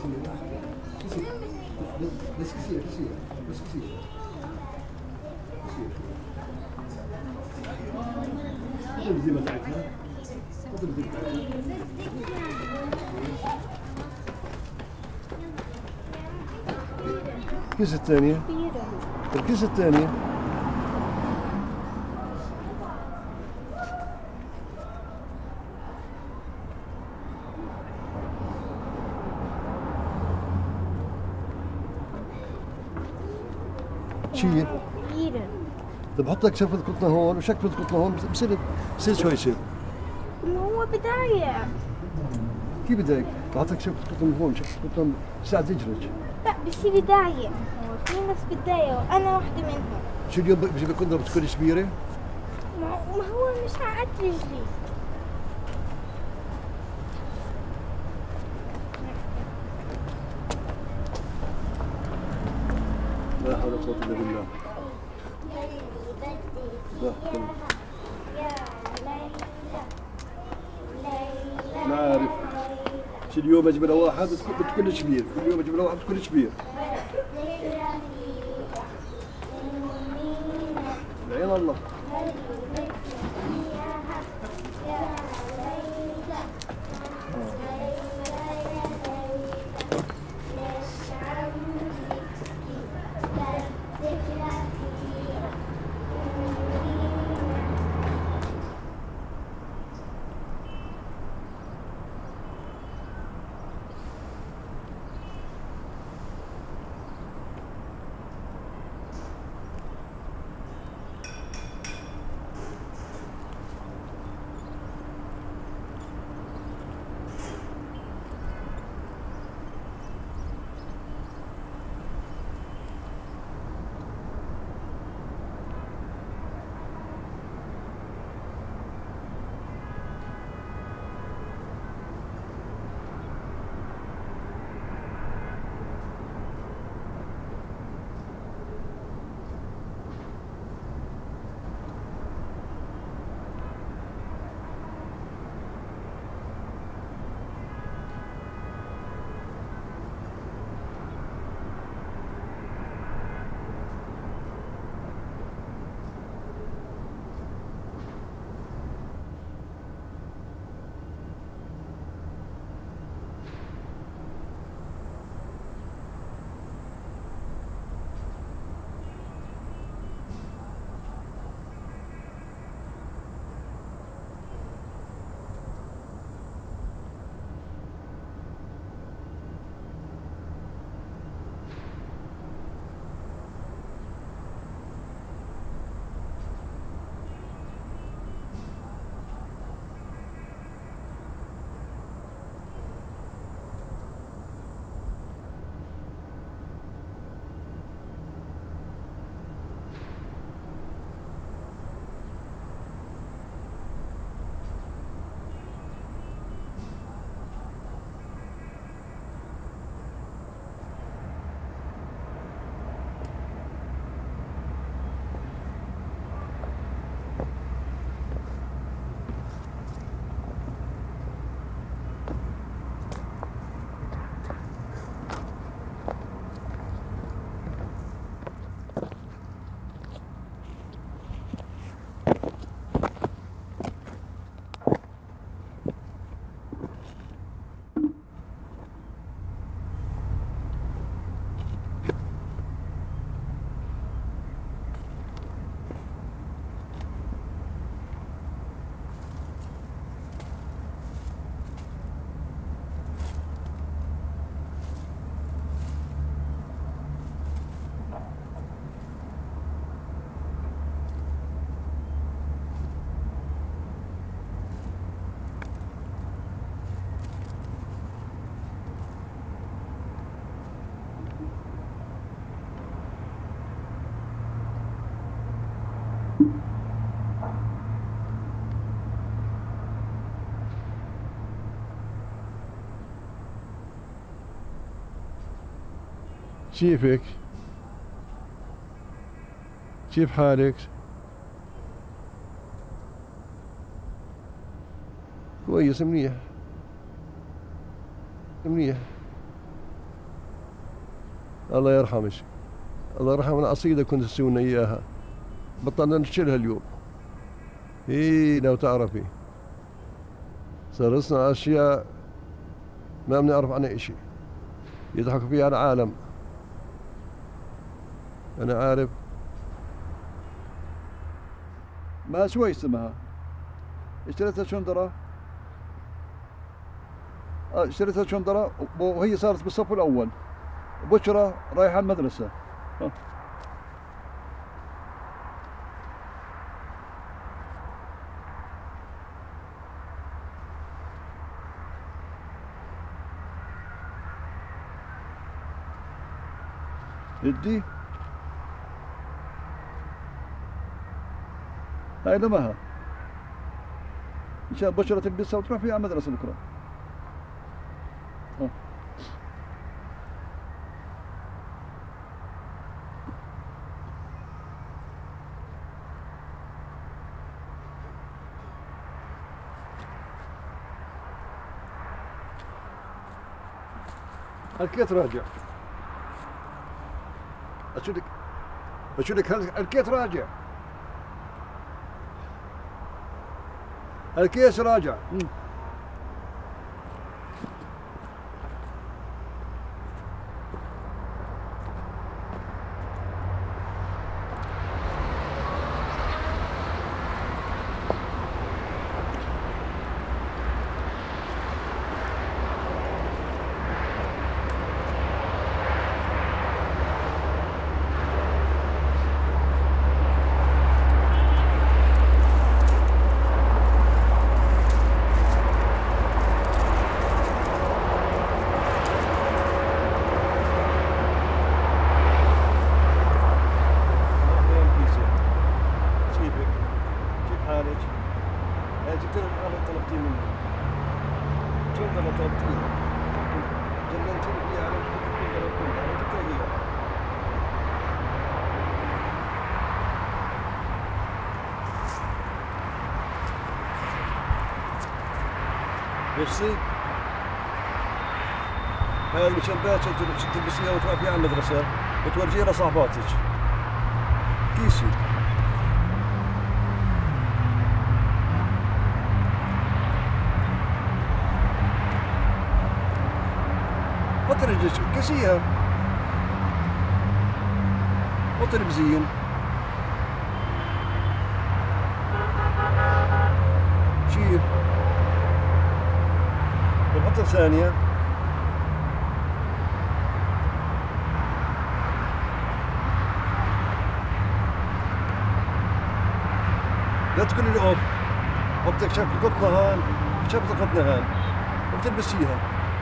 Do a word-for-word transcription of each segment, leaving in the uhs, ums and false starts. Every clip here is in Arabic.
بس كثير كثير بس كثير كثير هذا الزيمة بتاعتنا هذا الزيمة بتاعتنا الكيسة الثانية الكيسة الثانية شيء كبيرة. طب حط لك شفرة قطنة هون وشكفة قطنة هون بصير بصير شوي شيء. ما هو بداية. كيف بداية؟ بحط لك شفرة قطنة هون شفرة قطنة ساعة تجرج. لا بصير بداية. هو في ناس بداية وأنا واحدة منهم. شو اليوم بجيب لك قطنة بتكون كبيرة؟ ما ما هو مش عقد رجلي. لا حول ولا قوة إلا بالله. لا ما أعرف. شو اليوم أجيب لها واحد بتكون كبير، كل يوم أجيب لها واحد بتكون كبير. العين الله. كيفك؟ كيف حالك؟ كويس منيح منيح الله يرحمك. الله يرحمنا، قصيدة كنت تسوي لنا إياها بطلنا نشيلها اليوم. إيه لو تعرفي صار يصنع أشياء ما بنعرف عنها إشي، يضحك فيها العالم. أنا عارف ما شوي اسمها اشتريتها شندرة، آه اشتريتها شندرة وهي صارت بالصف الأول، بشرة رايحة المدرسة. آه. ادي هاي لمها مشان بشرة تلبسها وتروح فيها على المدرسة بكرة. ها. الكيت راجع. أشوفك أشوفك الكيت راجع. الكيس راجع. مم. بصي هاي المشبات تلبسيها وتروح فيها على المدرسة وتورجيها لصاحباتك. كيسي حط رجلك كسيها، حط البزين. شيل نحط ثانية. لا تقولي لي اوف، حطك شكل قطنة هان شكل قطنة هان وبتلبسيها.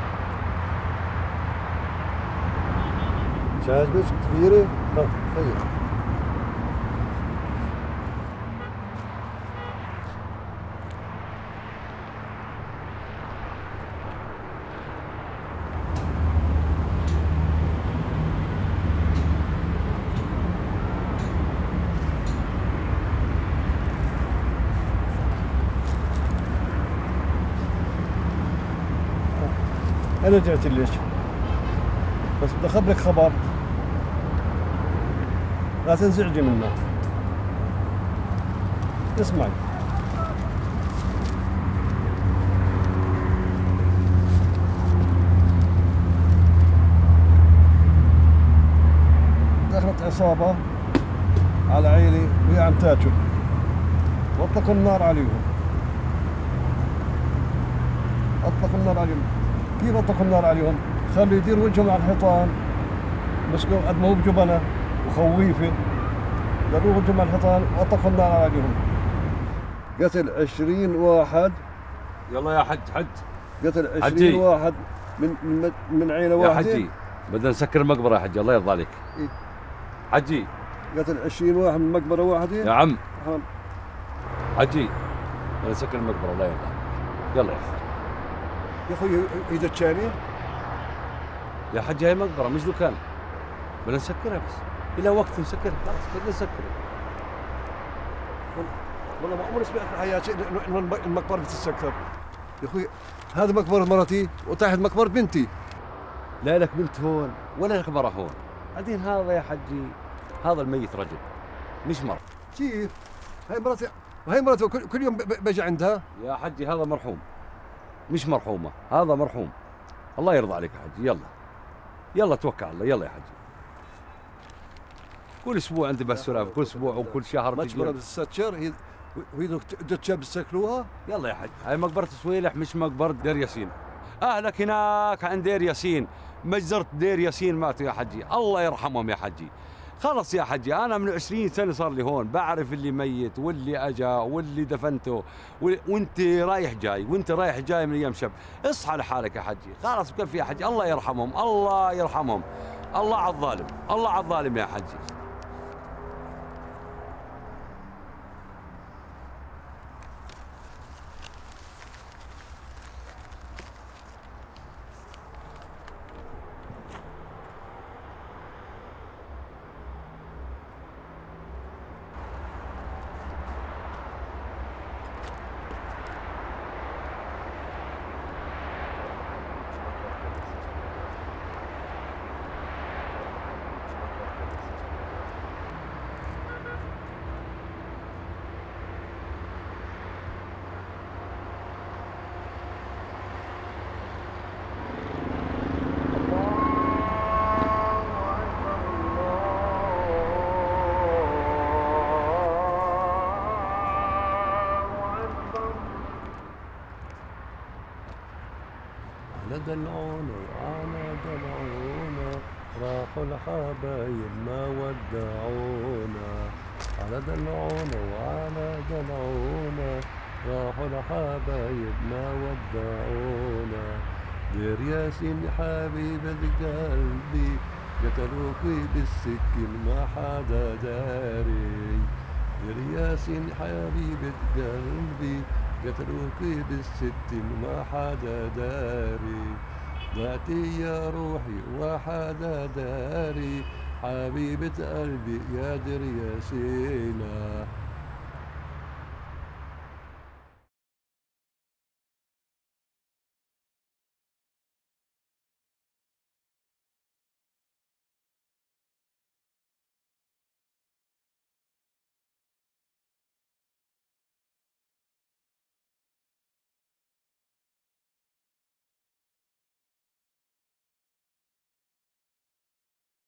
شايفك كبيرة؟ ها هي. أنا رجعت ليش؟ بس بدي أخبرك خبر لا تنزعجي منه. اسمعي، دخلت عصابة على عيلي وهي عم تاكل واطلقوا النار عليهم. اطلقوا النار عليهم. كيف اطلقوا النار عليهم؟ خلوا يديروا وجههم على الحيطان، مسكوا قد ما هو بجبنه وخويفه، داروا وجههم على الحيطان واطلقوا النار عليهم. قتل عشرين واحد. يلا يا حج حج. قتل عشرين واحد من من من عيله واحده. يا حجي بدنا نسكر المقبره يا حجي، الله يرضى عليك. إيه؟ حجي قتل عشرين واحد من مقبره واحده يا عم. حم. حجي بدنا نسكر المقبره الله يرضى. يلا يا اخي. يا اخوي هي دجانين يا حجي هاي مقبره مش دكان، بدنا نسكرها بس الى وقت نسكرها خلاص بدنا نسكرها. والله ما عمري سمعت في حياتي انه المقبره بتتسكر. يا اخوي هذا مقبره مرتي وتحت مقبره بنتي. لا لك بنت هون ولا لك مرة هون، بعدين هذا يا حجي هذا الميت رجل مش مرة. كيف؟ هاي مرتي وهي مرته كل, كل يوم بجي عندها؟ يا حجي هذا مرحوم مش مرحومة، هذا مرحوم. الله يرضى عليك يا حجي. يلا يلا توكل على الله. يلا يا حجي كل اسبوع عندي بالسلافة، كل اسبوع وكل شهر مجبرة بالستشر هي وهي تجاب تسكروها. يلا يا حج، هاي مقبرة سويلح مش مقبرة دير ياسين. اهلك هناك عند دير ياسين، مجزرة دير ياسين ماتوا يا حجي، الله يرحمهم يا حجي. خلص يا حجي انا من عشرين سنة صار لي هون، بعرف اللي ميت واللي اجا واللي دفنته وانت رايح جاي وانت رايح جاي من ايام شب. اصحى لحالك يا حجي، خلاص بكفي يا حجي. الله يرحمهم الله يرحمهم. الله على الظالم الله على الظالم يا حجي. على دلعونا وعلى دلعونا راحوا الحبايب ما ودعونا. على دلعونا وعلى دلعونا راحوا الحبايب ما ودعونا. دير ياسين حبيبة قلبي قتلوكي بالسكين ما حدا داري. دير ياسين حبيبة قلبي قتلوكي بالستين ما حدا داري. ضعتي يا روحي وحدا داري حبيبة قلبي يا دير ياسينا.